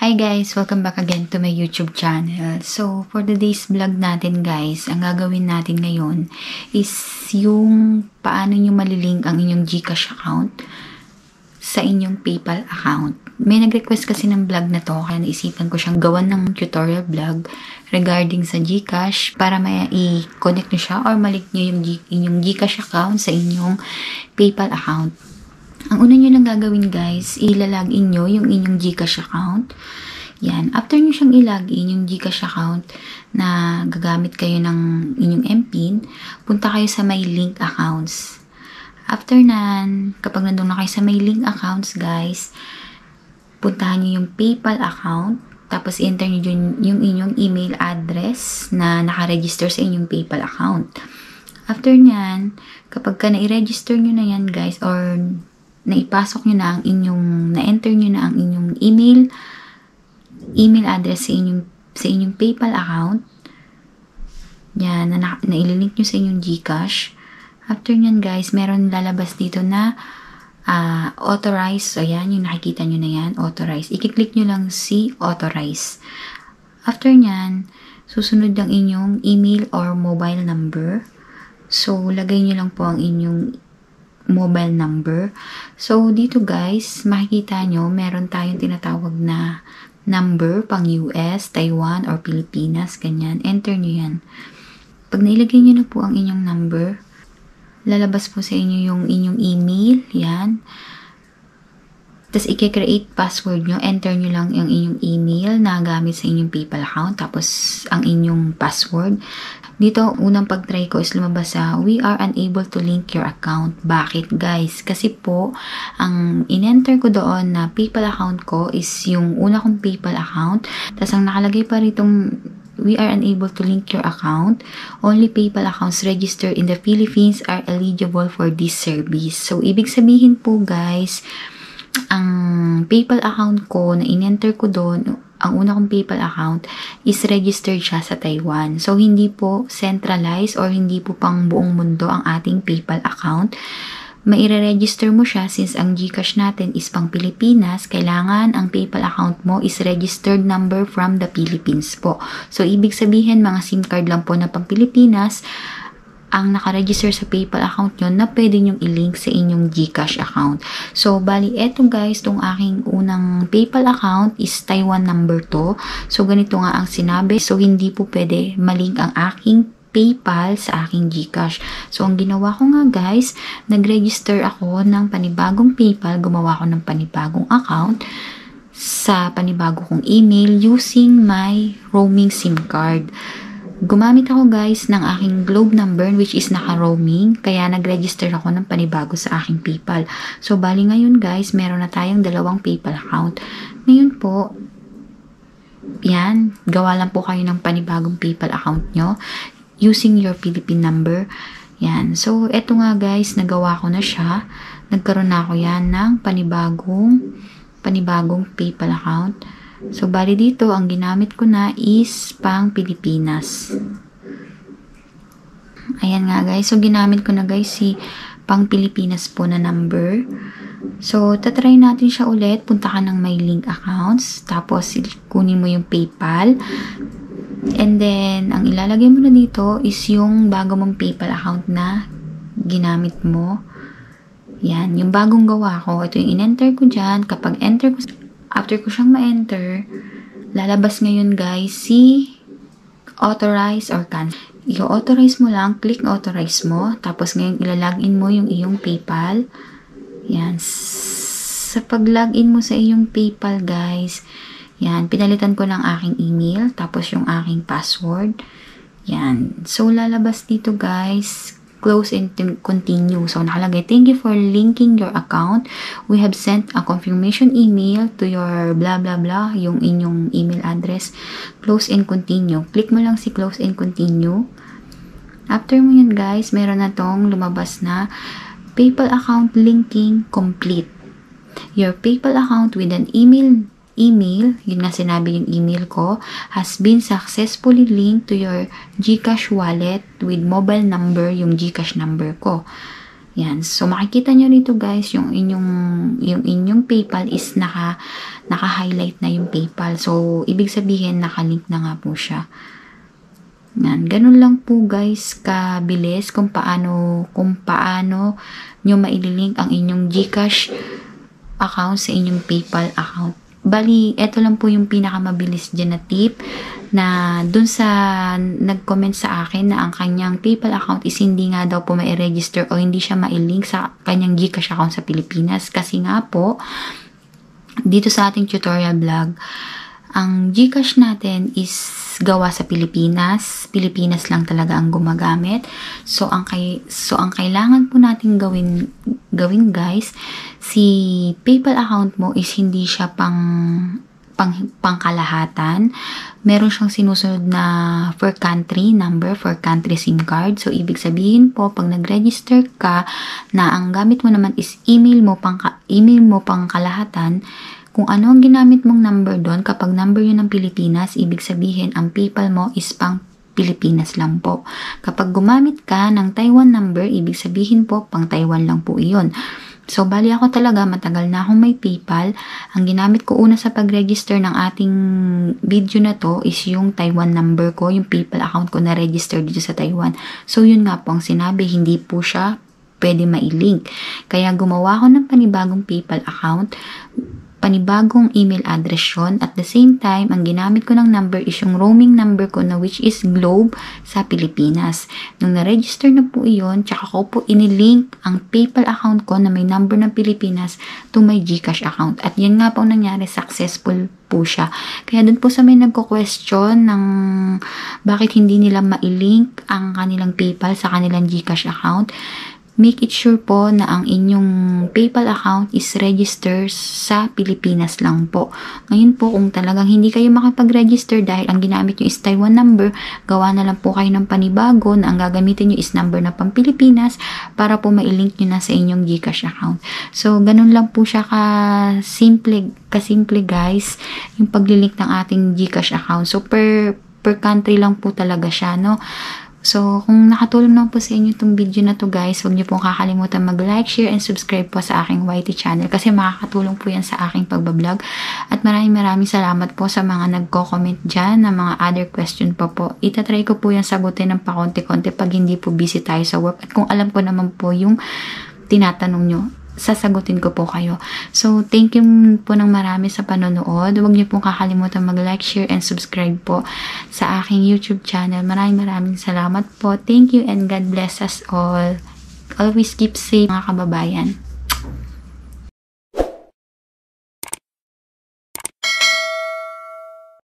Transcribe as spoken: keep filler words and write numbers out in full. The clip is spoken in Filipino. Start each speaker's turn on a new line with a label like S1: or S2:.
S1: Hi guys! Welcome back again to my YouTube channel. So, for today's vlog natin guys, ang gagawin natin ngayon is yung paano nyo malilink ang inyong GCash account sa inyong PayPal account. May nag-request kasi ng vlog na to, kaya naisipan ko siyang gawan ng tutorial vlog regarding sa GCash para may i-connect nyo siya or malink nyo yung G inyong GCash account sa inyong PayPal account. Ang una nyo lang gagawin guys, ilalagin nyo yung inyong GCash account. Yan. After nyo siyang ilagin yung GCash account na gagamit kayo ng inyong M PIN, punta kayo sa may link accounts. After nan, kapag nandun na kayo sa may link accounts guys, puntahan nyo yung PayPal account. Tapos enter nyo yung, yung inyong email address na nakaregister sa inyong PayPal account. After nyan, kapag ka na-register nyo na yan guys, or naipasok nyo na ang inyong, na-enter nyo na ang inyong email, email address sa inyong, sa inyong PayPal account, yan, na, na, na ililink nyo sa inyong GCash. After nyan guys, meron lalabas dito na uh, authorize. So yan, yung nakikita nyo na yan, authorize. I-click nyo lang si authorize. After nyan, susunod ang inyong email or mobile number. So, lagay nyo lang po ang inyong mobile number. So, dito guys, makikita nyo, meron tayong tinatawag na number pang U S, Taiwan, or Pilipinas, ganyan. Enter nyo yan. Pag nailagay nyo na po ang inyong number, lalabas po sa inyo yung inyong email, yan. Tapos, i-create password nyo. Enter nyo lang yung inyong email na gamit sa inyong PayPal account. Tapos, ang inyong password. Dito, unang pag-try ko is lumabas sa, we are unable to link your account. Bakit guys? Kasi po, ang in-enter ko doon na PayPal account ko is yung una kong PayPal account. Tapos, ang nakalagay pa ritong, we are unable to link your account. Only PayPal accounts registered in the Philippines are eligible for this service. So, ibig sabihin po guys, ang PayPal account ko na in-enter ko doon, ang una kong PayPal account is registered siya sa Taiwan. So, hindi po centralized or hindi po pang buong mundo ang ating PayPal account. Maire-register mo siya since ang GCash natin is pang Pilipinas. Kailangan ang PayPal account mo is registered number from the Philippines po. So, ibig sabihin, mga SIM card lang po na pang Pilipinas ang nakaregister sa PayPal account nyo na pwede nyong i-link sa inyong GCash account. So, bali, eto guys, itong aking unang PayPal account is Taiwan number to. So, ganito nga ang sinabi. So, hindi po pwede malink ang aking PayPal sa aking GCash. So, ang ginawa ko nga guys, nag-register ako ng panibagong PayPal, gumawa ko ng panibagong account sa panibago kong email using my roaming SIM card. Gumamit ako guys ng aking Globe number which is naka-roaming, kaya nag-register ako ng panibago sa aking PayPal. So, bali ngayon guys, meron na tayong dalawang PayPal account. Ngayon po, yan, gawa lang po kayo ng panibagong PayPal account nyo using your Philippine number. Yan. So, eto nga guys, nagawa ko na siya. Nagkaroon na ako yan ng panibagong, panibagong PayPal account. So, bali dito, ang ginamit ko na is pang Pilipinas. Ayan nga guys. So, ginamit ko na guys si pang Pilipinas po na number. So, tatry natin siya ulit. Punta ka ng my link accounts. Tapos, kunin mo yung PayPal. And then, ang ilalagay mo na dito is yung bago mong PayPal account na ginamit mo. Yan. Yung bagong gawa ko. Ito yung in-enter ko dyan. Kapag enter ko, after ko siyang ma-enter, lalabas ngayon guys si authorize or cancel. I-authorize mo lang, click authorize mo, tapos ngayon ilalagin mo yung iyong PayPal. Yan. Sa pag-login mo sa iyong PayPal guys, yan, pinalitan ko ng aking email, tapos yung aking password. Yan. So, lalabas dito guys, close and continue. So, nakalagay, thank you for linking your account. We have sent a confirmation email to your blah blah blah, yung inyong email address. Close and continue. Click mo lang si close and continue. After mo yan guys, meron na tong lumabas na PayPal account linking complete. Your PayPal account with an email email, yun nga sinabi yung email ko, has been successfully linked to your GCash wallet with mobile number, yung GCash number ko. Yan. So, makikita nyo rito guys, yung inyong, yung inyong PayPal is naka, naka-highlight na yung PayPal. So, ibig sabihin, naka-link na nga po siya. Yan. Ganun lang po guys, kabilis kung paano, kung paano nyo maililink ang inyong GCash account sa inyong PayPal account. Bali, eto lang po yung pinakamabilis dyan na tip na dun sa nag-comment sa akin na ang kanyang PayPal account is hindi nga daw po ma-register o hindi siya ma-link sa kanyang GCash account sa Pilipinas. Kasi nga po, dito sa ating tutorial vlog, ang GCash natin is gawa sa Pilipinas. Pilipinas lang talaga ang gumagamit. So, ang, kay, so, ang kailangan po natin gawin, gawin guys, si PayPal account mo is hindi siya pang, pang pangkalahatan. Meron siyang sinusunod na for country number, for country SIM card. So, ibig sabihin po, pag nag-register ka na ang gamit mo naman is email mo pang, email mo pang kalahatan, kung ano ang ginamit mong number doon, kapag number yun ng Pilipinas, ibig sabihin ang PayPal mo is pang Pilipinas lang po. Kapag gumamit ka ng Taiwan number, ibig sabihin po pang Taiwan lang po iyon. So, bali ako talaga, matagal na akong may PayPal. Ang ginamit ko una sa pag-register ng ating video na to is yung Taiwan number ko, yung PayPal account ko na register dito sa Taiwan. So, yun nga po ang sinabi, hindi po siya pwede mailink. Kaya gumawa ko ng panibagong PayPal account, panibagong email address yun. At the same time, ang ginamit ko ng number is yung roaming number ko na which is Globe sa Pilipinas. Nung na-register na po iyon, tsaka ko po inilink ang PayPal account ko na may number ng Pilipinas to my GCash account. At yan nga po nangyari, successful po siya. Kaya dun po sa may nagko-question ng bakit hindi nila mailink ang kanilang PayPal sa kanilang GCash account, make it sure po na ang inyong PayPal account is registered sa Pilipinas lang po. Ngayon po, kung talagang hindi kayo makapag-register dahil ang ginamit nyo is Taiwan number, gawa na lang po kayo ng panibago na ang gagamitin nyo is number na pang Pilipinas para po mailink nyo na sa inyong GCash account. So, ganun lang po siya ka-simple, ka-simple guys, yung paglilink ng ating GCash account. So, per, per country lang po talaga siya, no? So, kung nakatulong naman po sa inyo itong video na to guys, huwag niyo pong kakalimutan mag-like, share, and subscribe po sa aking Y T channel kasi makakatulong po yan sa aking pagbablog. At maraming maraming salamat po sa mga nagko-comment dyan na mga other question pa po. Itatry ko po yan sagutin ng pakonti-konti pag hindi po busy tayo sa work. At kung alam ko naman po yung tinatanong nyo, sasagutin ko po kayo. So, thank you po ng marami sa panonood. Huwag niyo pong kakalimutan mag-like, share, and subscribe po sa aking YouTube channel. Maraming maraming salamat po. Thank you and God bless us all. Always keep safe mga kababayan.